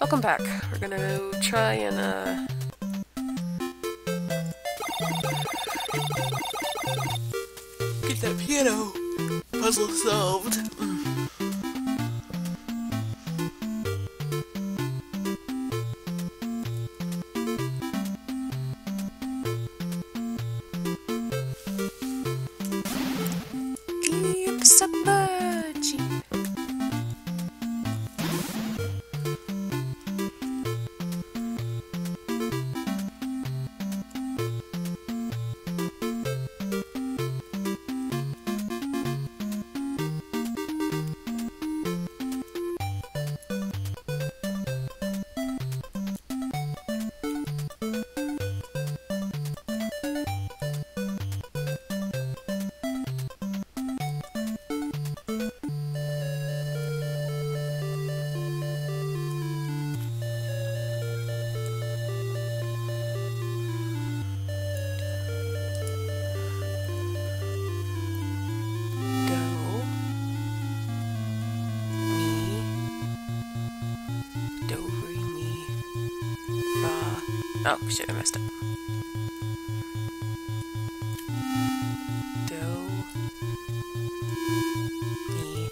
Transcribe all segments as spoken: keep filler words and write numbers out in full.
Welcome back. We're gonna try and, uh... get that piano puzzle solved. Mm. Keep submerging. Oh, shit, I messed up. Do, mi,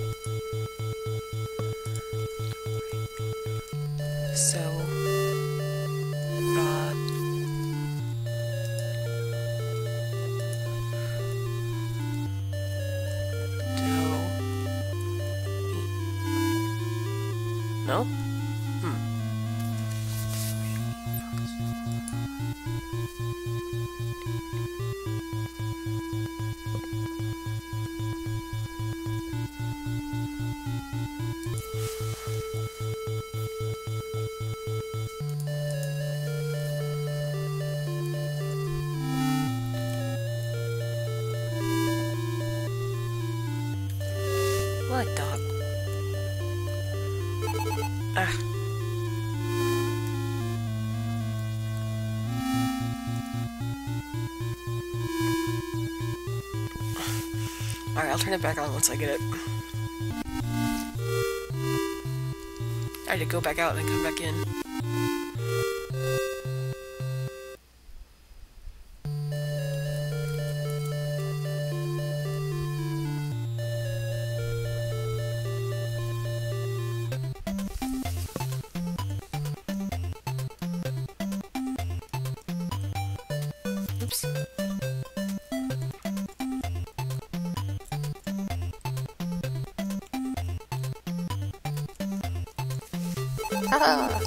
so, fa, do, mi. No? Hmm. What dog? Ah. Alright, I'll turn it back on once I get it. I had to go back out and come back in. Oops. Ah.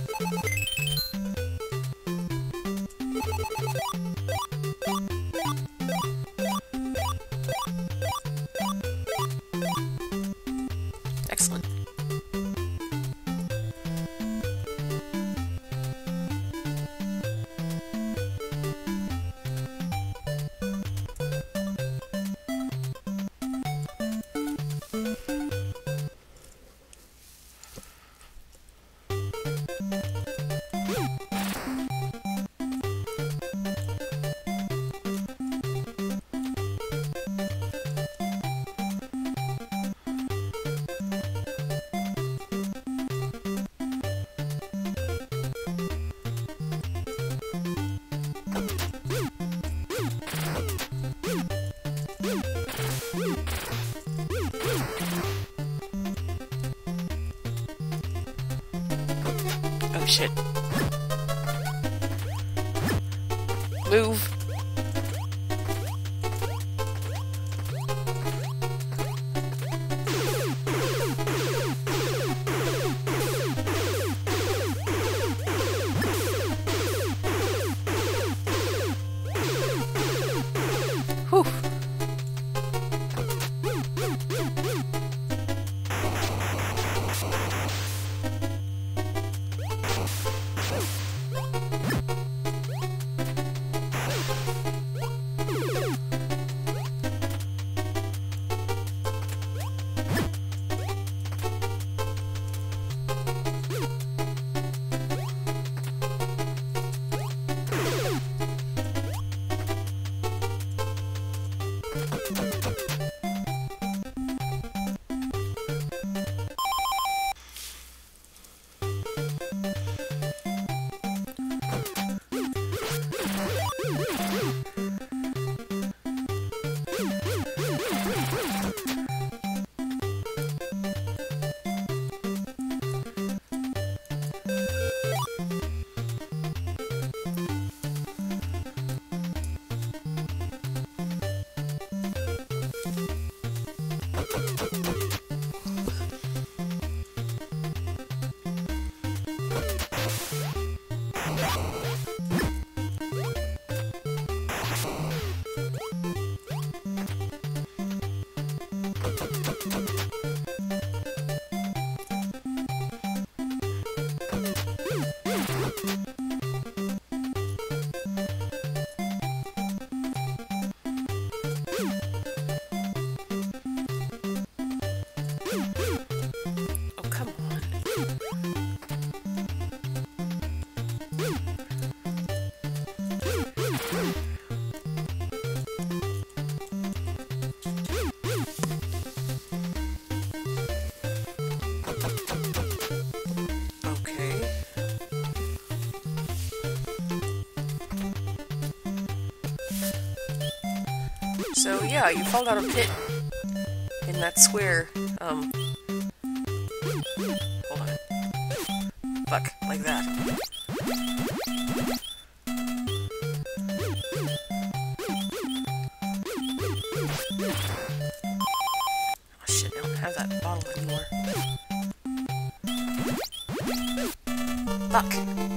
Excellent. Oh shit. Move. Whew. So yeah, you fall down a pit in that square, um... hold on. Fuck, like that. Oh shit, I don't have that bottle anymore. Fuck.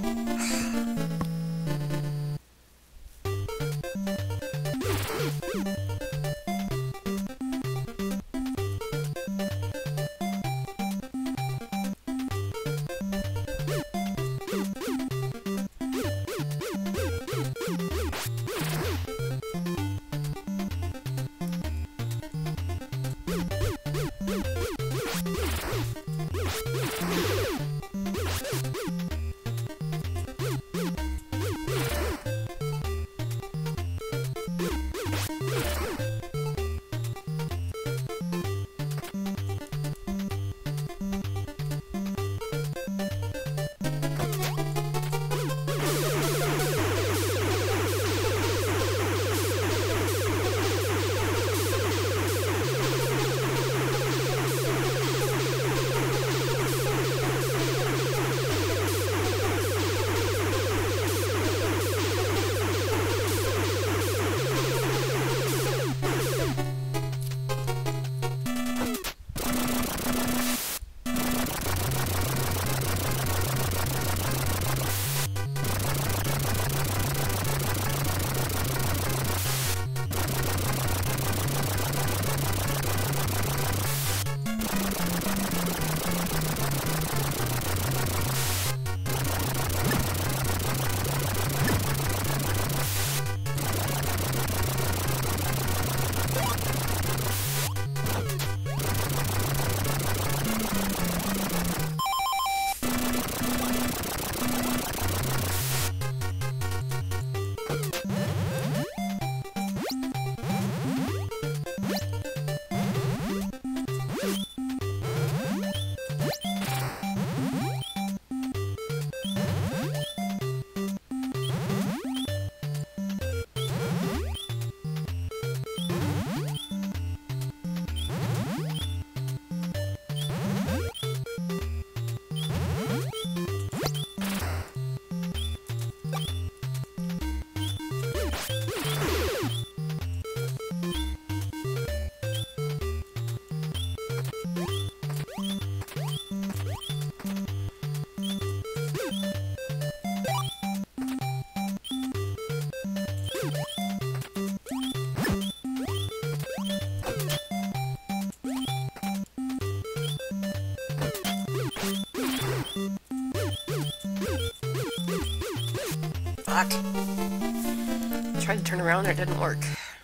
Fuck. Tried to turn around, it didn't work.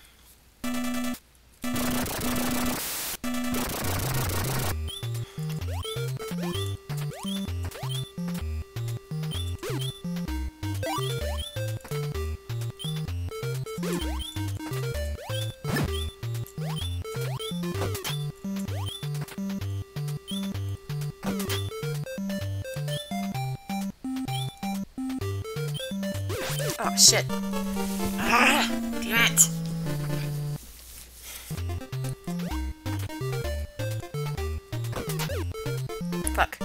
Oh shit. Ah, damn it. Fuck.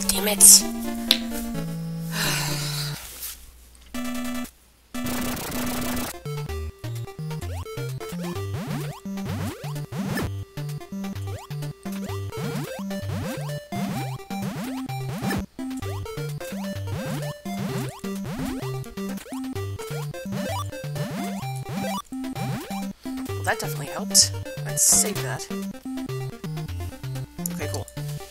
Damn it. Well, that definitely helped. Let's save that. Okay, cool.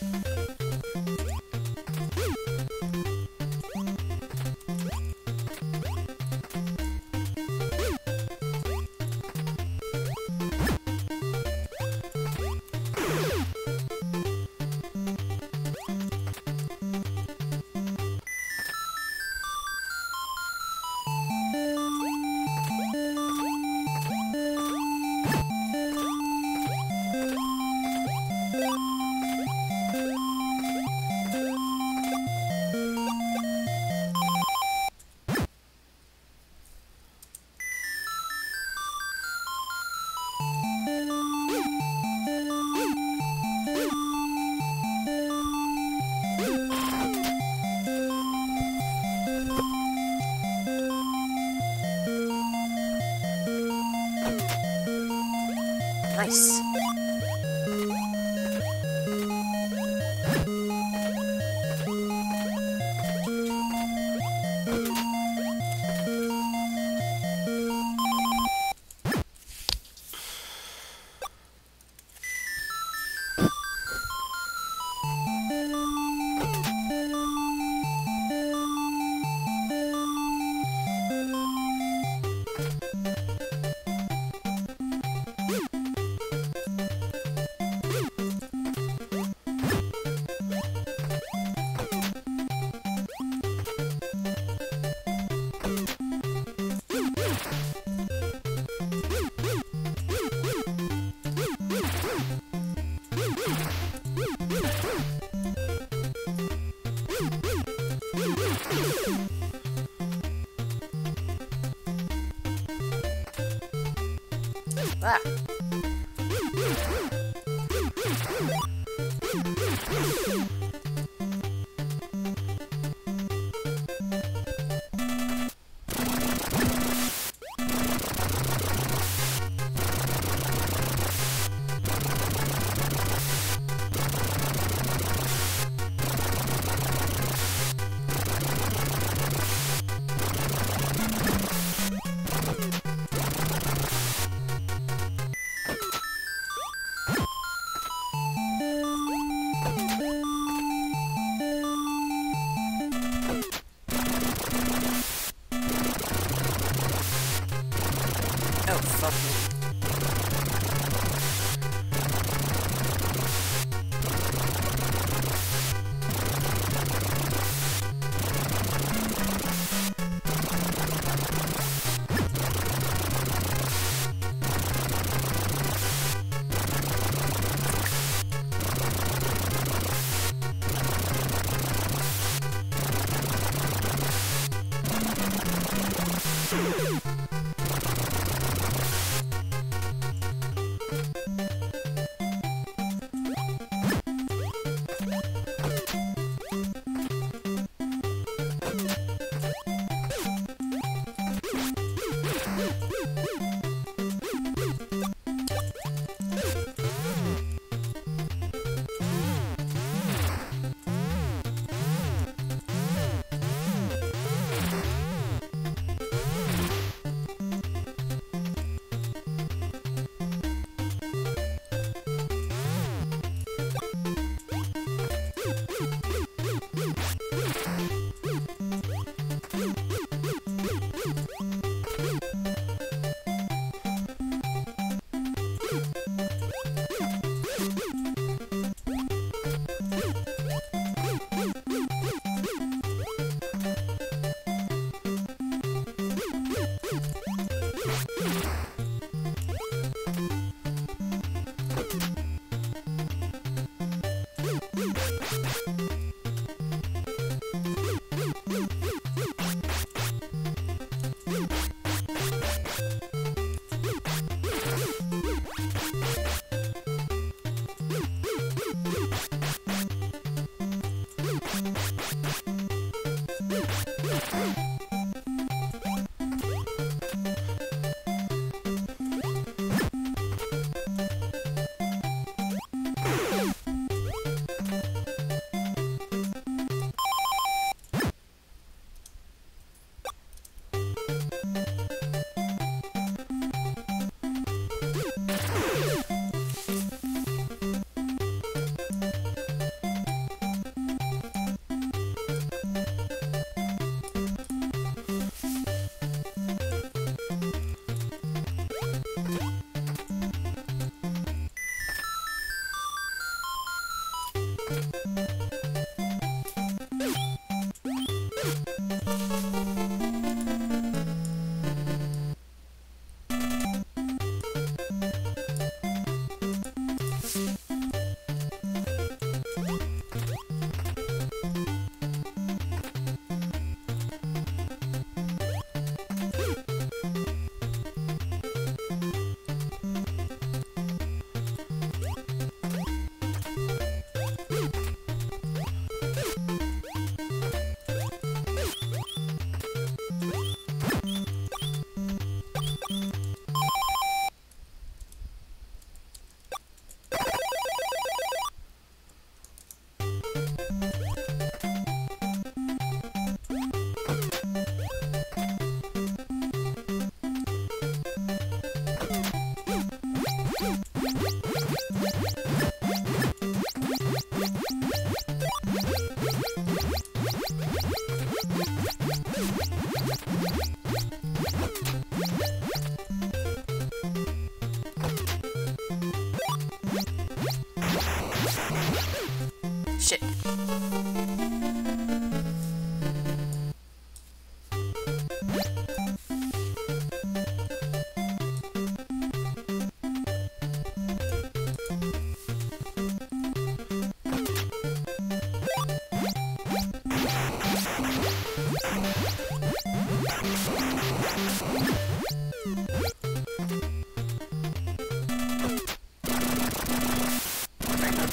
Nice. Ah.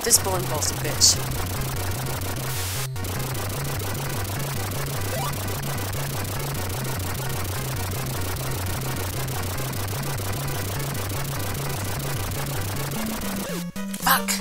This bowling ball's a bitch. Fuck!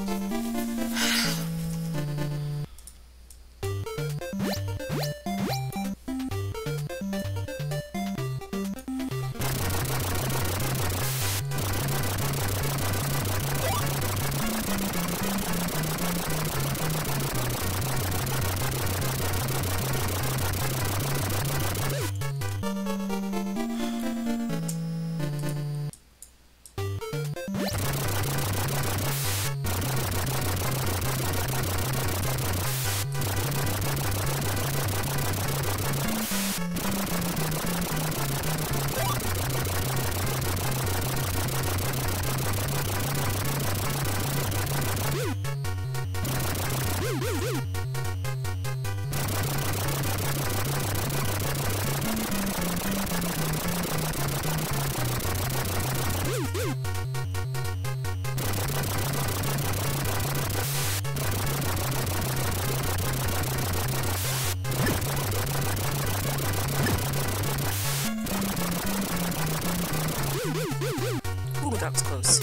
Ooh, that was close.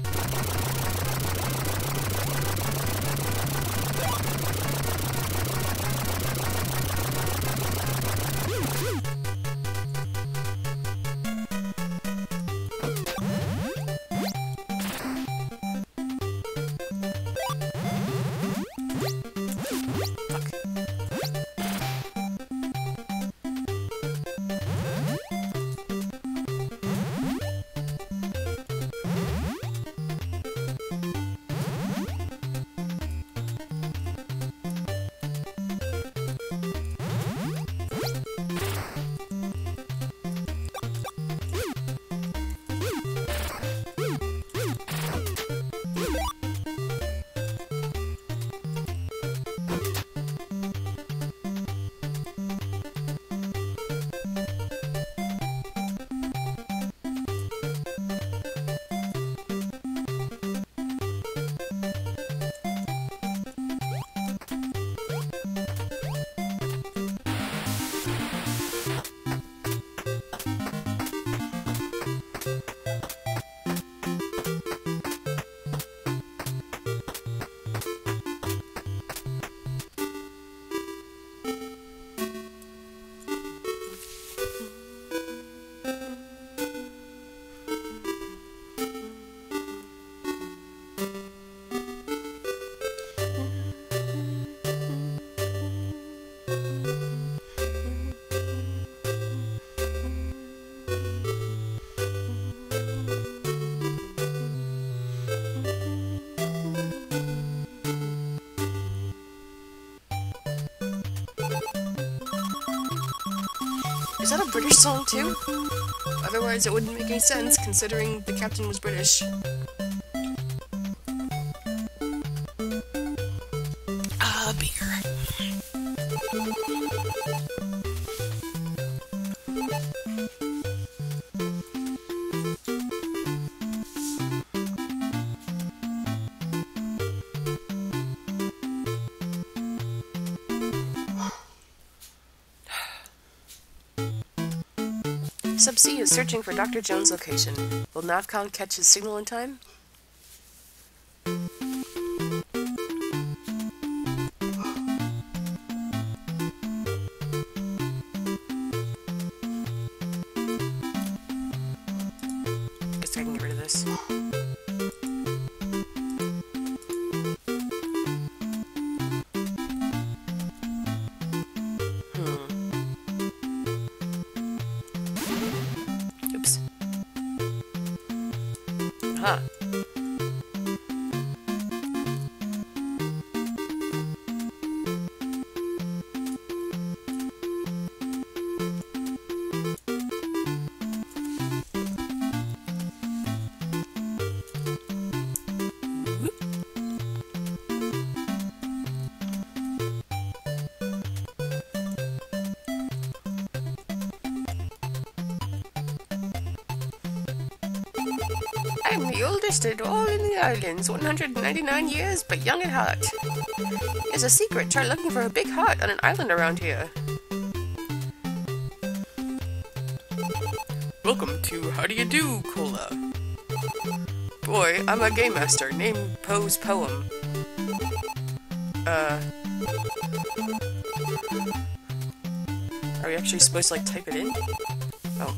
Is that a British song too? Otherwise it wouldn't make any sense, considering the captain was British. Ah, beer. Sub-C is searching for Doctor Jones' location. Will Navcon catch his signal in time? Guess I can get rid of this. Huh. I'm the oldest at all in the islands, one hundred ninety-nine years, but young at heart. There's a secret. Try looking for a big heart on an island around here. Welcome to How Do You Do, Cola. Boy, I'm a game master. Name Poe's poem. Uh... Are we actually supposed to, like, type it in? Oh.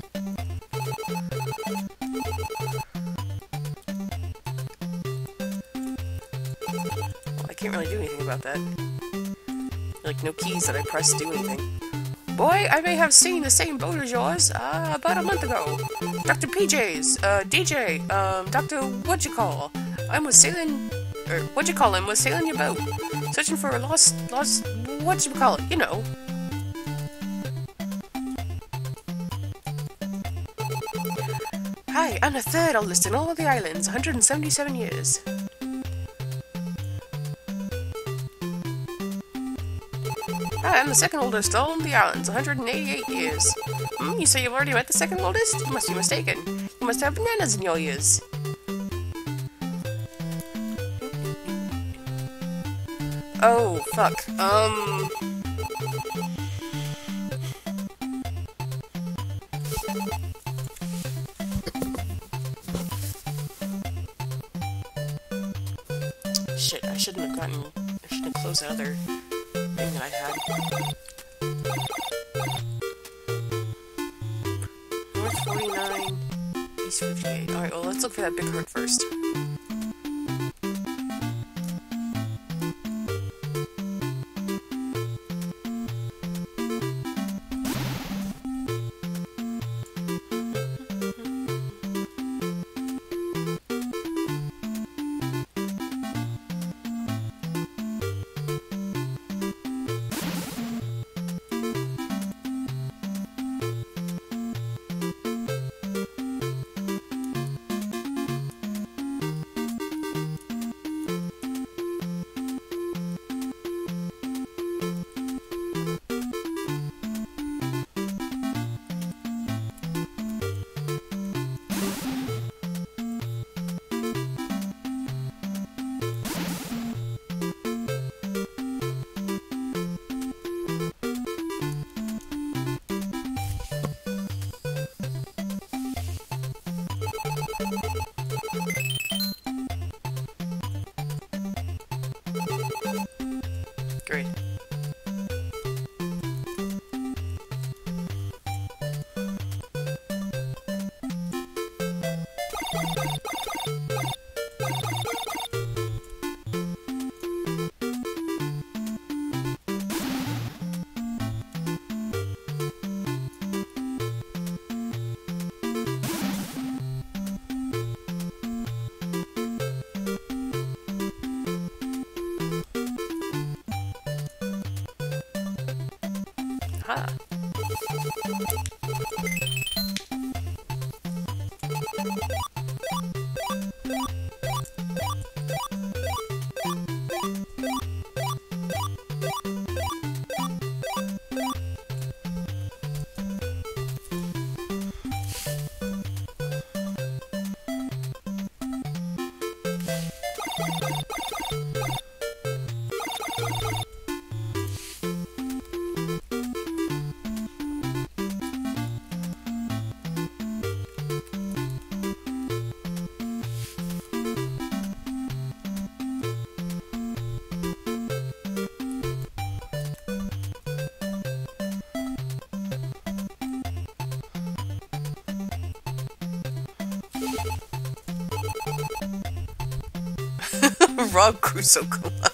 Well, I can't really do anything about that. Like, no keys that I press do anything. Boy, I may have seen the same boat as yours, uh, about a month ago. Doctor P J's, uh, D J, um, Doctor What'd-you-call? I was sailing, or what'd-you-call-him was sailing your boat. Searching for a lost, lost, what'd-you-call-it, you know. Hi, I'm the third oldest in all of the islands, one hundred seventy-seven years. Hi, I'm the second oldest all in the islands, one hundred eighty-eight years. Hmm, you say you've already met the second oldest? You must be mistaken. You must have bananas in your ears. Oh, fuck. Um... Shit, I shouldn't have gotten... I shouldn't have closed that other thing that I had. North forty-nine, East fifty-eight. Alright, well, let's look for that big heart first. Great. Huh. Rob Crusoe Cola.